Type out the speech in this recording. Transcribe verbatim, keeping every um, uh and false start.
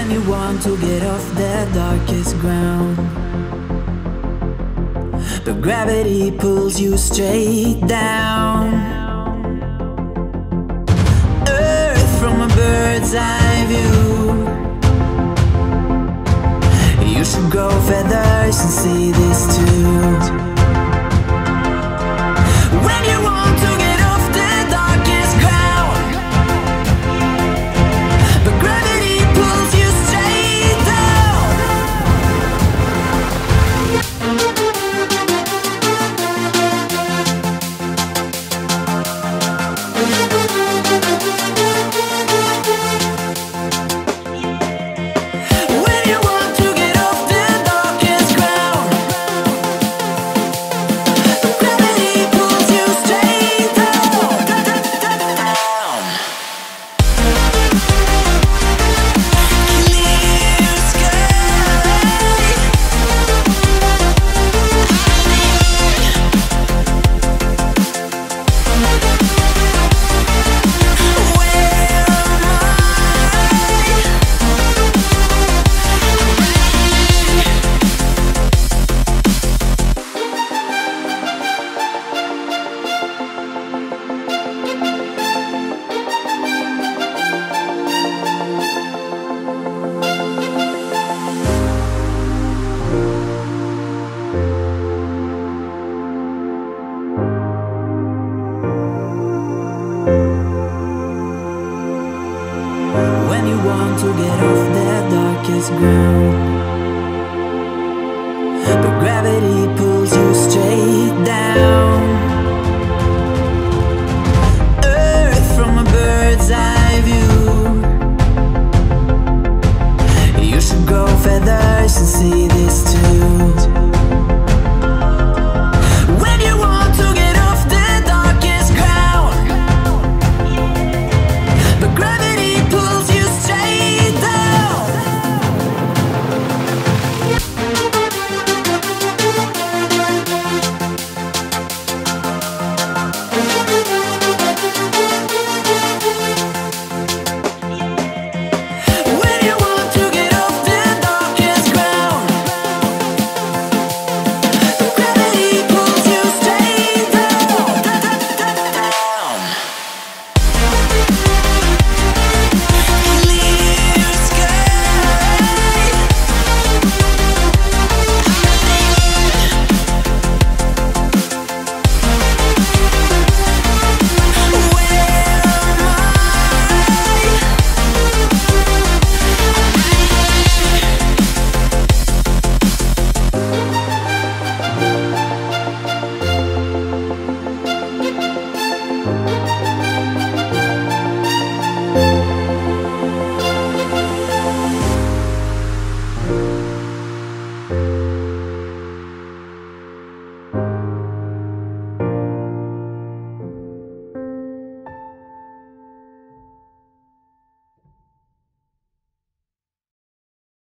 When you want to get off the darkest ground, but gravity pulls you straight down. Earth from a bird's eye view. You should grow feathers and see this too. When you want to get off the darkest ground, but gravity pulls you straight down. When you want to get off the darkest ground, but gravity pulls you straight down. Clear sky. When you want to get off the darkest ground, but gravity pulls